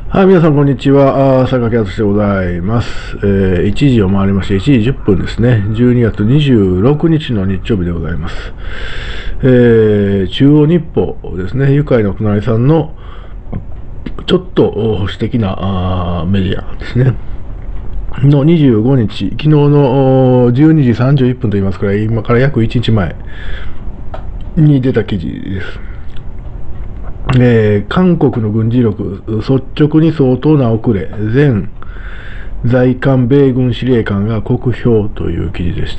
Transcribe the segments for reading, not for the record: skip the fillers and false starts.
はい、皆さん、こんにちは。坂木敦でございます。1時を回りまして、1時10分ですね。12月26日の日曜日でございます。中央日報ですね。愉快なお隣さんの、ちょっと保守的なメディアですね。の25日、昨日の12時31分と言いますから、今から約1日前に出た記事です。韓国の軍事力、率直に相当な遅れ、前在韓米軍司令官が酷評という記事でして、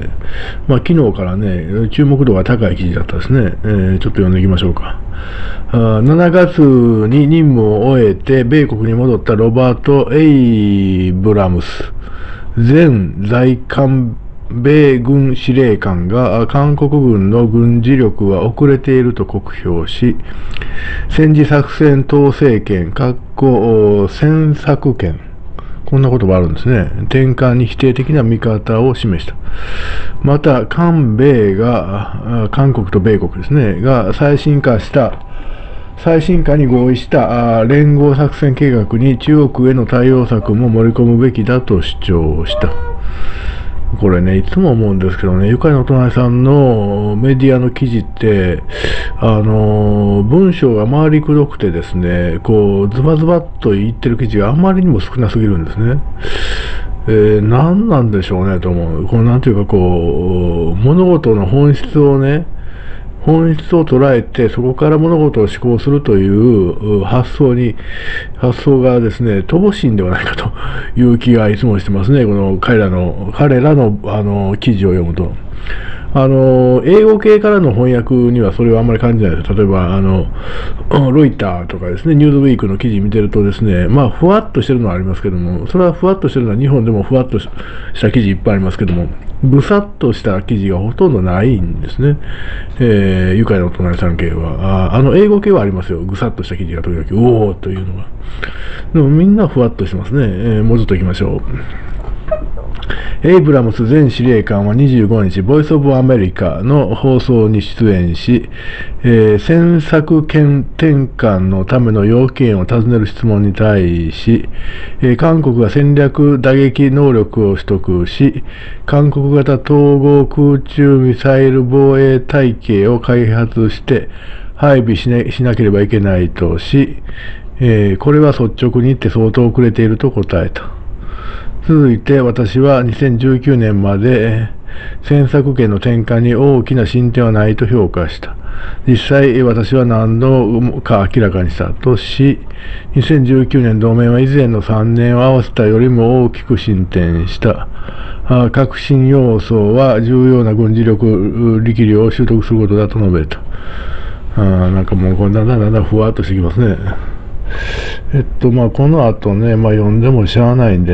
昨日からね、注目度が高い記事だったですね。ちょっと読んでいきましょうか。7月に任務を終えて、米国に戻ったロバート・エイブラムス、前在韓米軍司令官が韓国軍の軍事力は遅れていると酷評し、戦時作戦統制権、戦作権、こんな言葉あるんですね。転換に否定的な見方を示した。また、韓国と米国ですね、が最新化に合意した連合作戦計画に中国への対応策も盛り込むべきだと主張した。これね、いつも思うんですけどね、愉快なお隣さんのメディアの記事って、文章が回りくどくてですね、ズバズバっと言ってる記事があまりにも少なすぎるんですね。何なんでしょうね、と思う。なんていうか物事の本質を捉えて、そこから物事を思考するという発想がですね、乏しいんではないかという気がいつもしてますね。彼らの記事を読むと。英語系からの翻訳にはそれはあんまり感じないです。例えば、ロイターとかですね、ニューズウィークの記事見てるとですね、ふわっとしてるのはありますけども、それはふわっとしてるのは日本でもふわっとした記事いっぱいありますけども、ぐさっとした記事がほとんどないんですね。愉快なお隣さん系は。英語系はありますよ。ぐさっとした記事が時々、おーというのが。でもみんなふわっとしてますね。もうちょっと行きましょう。エイブラムス前司令官は25日、ボイス・オブ・アメリカの放送に出演し、戦策権転換のための要件を尋ねる質問に対し、韓国が戦略打撃能力を取得し、韓国型統合空中ミサイル防衛体系を開発して配備しなければいけないとし、これは率直に言って相当遅れていると答えた。続いて私は2019年まで戦策権の転換に大きな進展はないと評価した。実際私は何度か明らかにしたとし、2019年同盟は以前の3年を合わせたよりも大きく進展した。革新要素は重要な軍事力量を習得することだと述べた。なんかもうだんだんふわっとしてきますね。この後ね、読んでもしゃあないんで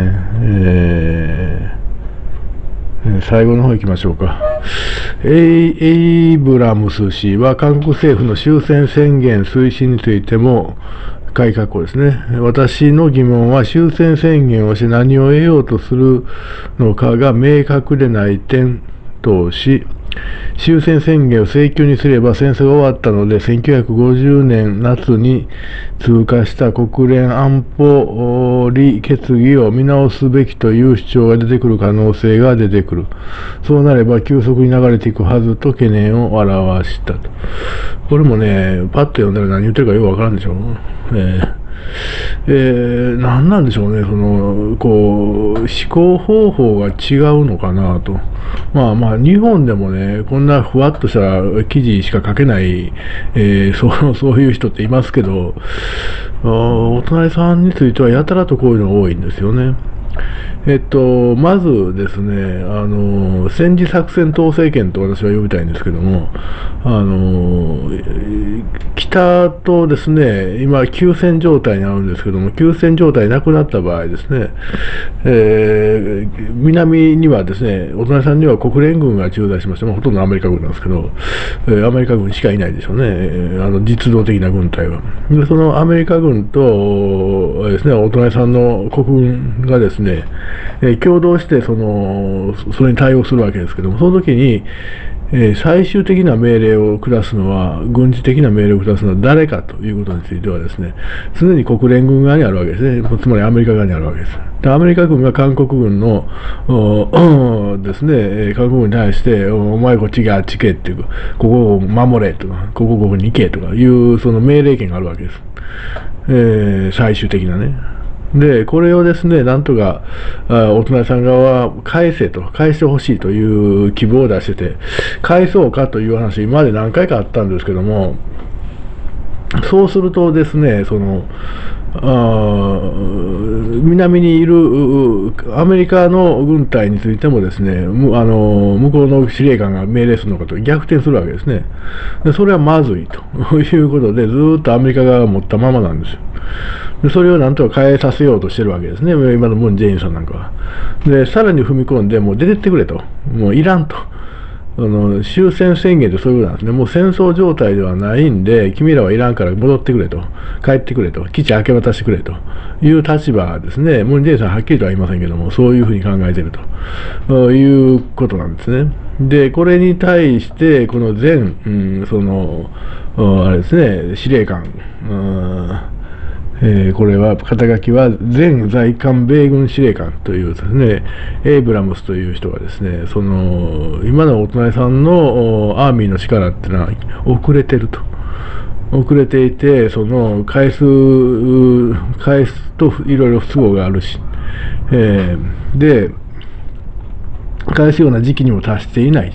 ね、最後の方行きましょうか。エイブラムス氏は韓国政府の終戦宣言推進についても、改革ですね。私の疑問は終戦宣言をして何を得ようとするのかが明確でない点とし、終戦宣言を請求にすれば戦争が終わったので、1950年夏に通過した国連安保理決議を見直すべきという主張が出てくる可能性が出てくる。そうなれば急速に流れていくはずと懸念を表したと。これもね、パッと読んだら何言ってるかよくわからんでしょ。何なんでしょうね、思考方法が違うのかなと。日本でもね、こんなふわっとした記事しか書けない、そういう人っていますけど、お隣さんについてはやたらとこういうのが多いんですよね。まずですね、戦時作戦統制権と私は呼びたいんですけども、北とですね、今、休戦状態にあるんですけども、休戦状態なくなった場合ですね、南にはですね、お隣さんには国連軍が駐在しまして、ほとんどアメリカ軍なんですけど、アメリカ軍しかいないでしょうね、実動的な軍隊は。でそのアメリカ軍とですね、お隣さんの国軍がですね、 ね、共同してそれに対応するわけですけども、その時に、最終的な命令を下すのは、軍事的な命令を下すのは誰かということについてはですね、常に国連軍側にあるわけですね。つまりアメリカ側にあるわけです。で、アメリカ軍が韓国軍のですね、韓国軍に対して、お前こっちがあっちけっていう、ここを守れとか、ここに行けとかいうその命令権があるわけです。最終的なね。で、これをですね、なんとか、お隣さん側は返してほしいという希望を出してて、返そうかという話、今まで何回かあったんですけども、そうするとですね、南にいるアメリカの軍隊についてもですね、向こうの司令官が命令するのかと逆転するわけですね。で、それはまずいということで、ずっとアメリカ側が持ったままなんですよ。で、それをなんとか変えさせようとしてるわけですね、今のムン・ジェインさんなんかは。で、さらに踏み込んで、もう出てってくれと、もういらんと。終戦宣言ってそういうことなんですね。もう戦争状態ではないんで、君らはいらんから戻ってくれと、帰ってくれと、基地明け渡してくれという立場ですね。ムン・ジェインさんははっきりとは言いませんけども、そういうふうに考えているということなんですね。で、これに対して、この前、あれですね、司令官、これは肩書きは前在韓米軍司令官というですね、エイブラムスという人がですね、今のお隣さんのアーミーの力っていうのは遅れてると。遅れていて、返すといろいろ不都合があるし、で、返すような時期にも達していない。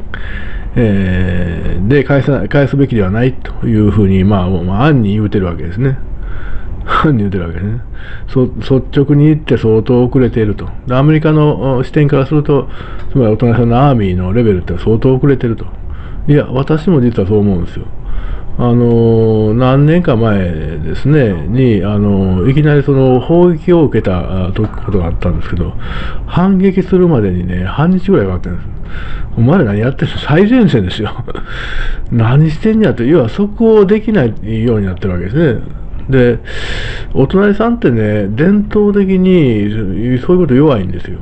で、返すべきではないというふうに、暗に言うてるわけですね。言うてるわけですね。率直に言って相当遅れていると。アメリカの視点からすると、つまりお隣さんのアーミーのレベルって相当遅れていると。いや、私も実はそう思うんですよ。何年か前ですね、いきなり砲撃を受けたことがあったんですけど、反撃するまでにね、半日ぐらいかかってるんです。お前ら何やってるの？最前線ですよ。何してんやと、要はそこをできないようになってるわけですね。で、お隣さんってね、伝統的にそういうこと弱いんですよ。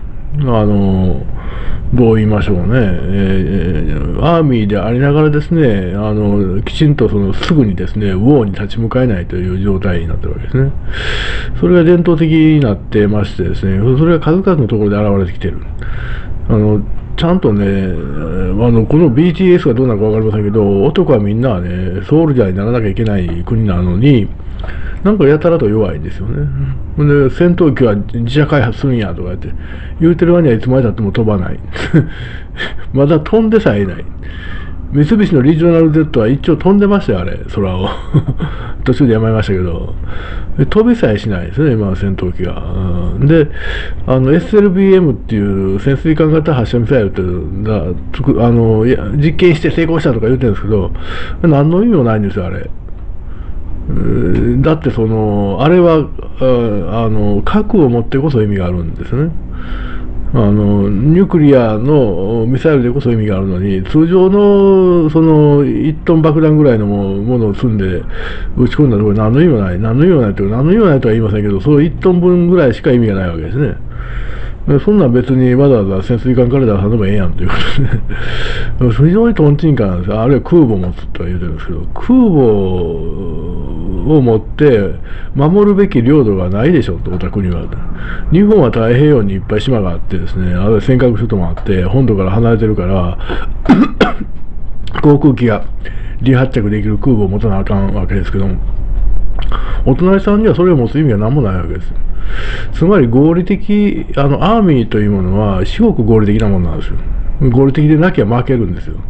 どう言いましょうね、アーミーでありながらですね、きちんとすぐにですね、ウォーに立ち向かえないという状態になってるわけですね。それが伝統的になってましてですね、それが数々のところで現れてきている。ちゃんとね、この BTS がどうなるか分かりませんけど、男はみんなはね、ソウルジャーにならなきゃいけない国なのに、なんかやたらと弱いんですよね。で、戦闘機は自社開発するんやとか言ってる割にはいつまでたっても飛ばない。まだ飛んでさえいない。三菱のリージョナル Z は一応飛んでましたよ、あれ、空を。途中でやめましたけど。飛びさえしないですね、今の戦闘機が。で、SLBM っていう潜水艦型発射ミサイルって実験して成功したとか言ってるんですけど、何の意味もないんですよ、あれ。だってあれは核を持ってこそ意味があるんですね。ニュークリアのミサイルでこそ意味があるのに、通常の1トン爆弾ぐらいのものを積んで撃ち込んだところに何の意味もない、何の意味もないとは言いませんけど、その1トン分ぐらいしか意味がないわけですね。そんなん別にわざわざ潜水艦から出さんでもええやんということで、非常にトンチンカンなんですよ。あるいは空母を持つとは言うてるんですけど、空母を持って守るべき領土がないでしょと、おたくには。日本は太平洋にいっぱい島があってですね、あるいは尖閣諸島もあって、本土から離れてるから、航空機が離発着できる空母を持たなあかんわけですけども、お隣さんにはそれを持つ意味が何もないわけです。つまり合理的、アーミーというものは至極合理的なものなんですよ。合理的でなきゃ負けるんですよ。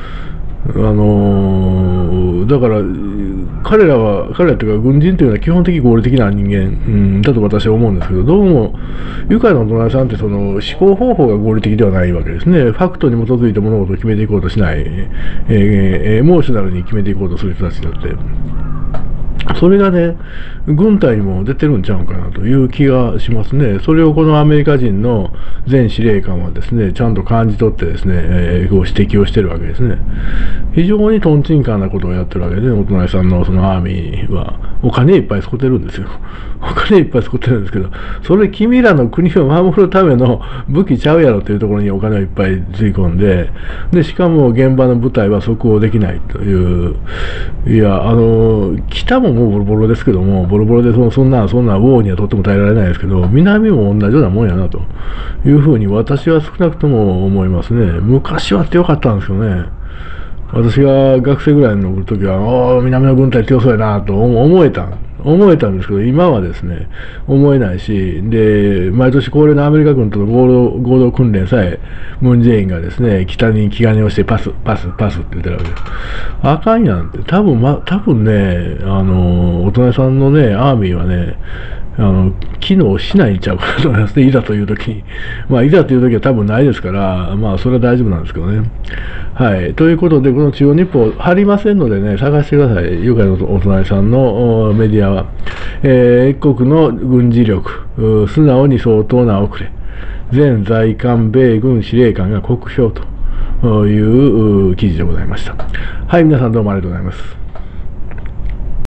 だから彼らというか軍人というのは基本的に合理的な人間、だと私は思うんですけど、どうも愉快なお隣さんって思考方法が合理的ではないわけですね。ファクトに基づいて物事を決めていこうとしない、エモーショナルに決めていこうとする人たちになって。 それがね、軍隊にも出てるんちゃうかなという気がしますね。それをこのアメリカ人の前司令官はですね、ちゃんと感じ取ってですね、ご指摘をしてるわけですね。非常にトンチンカンなことをやってるわけで、お隣さんのそのアーミーは、お金いっぱい使ってるんですよ。お金いっぱい使ってるんですけど、それ君らの国を守るための武器ちゃうやろというところにお金をいっぱいつぎ込んで、で、しかも現場の部隊は即応できないという、いや、北ももうボロボロですけども、ボロボロでそんなウォーにはとっても耐えられないですけど、南も同じようなもんやなというふうに私は少なくとも思いますね。昔は強かったんですよね。私が学生ぐらいの時は、南の軍隊強そうやなと思えたんですけど、今はですね、思えないし、で、毎年恒例のアメリカ軍との合同訓練さえ、ムン・ジェインがですね、北に気兼ねをしてパスって言ってるわけです。あかんやんって、多分ね、お隣さんのね、アーミーはね、機能しないんちゃうかなと思いますね、いざという時に。まあ、いざという時は多分ないですから、まあ、それは大丈夫なんですけどね。はい。ということで、この中央日報貼りませんのでね、探してください。ゆかのお隣さんのメディアは。一国の軍事力、素直に相当な遅れ。前在韓米軍司令官が酷評という記事でございました。はい、皆さんどうもありがとうございます。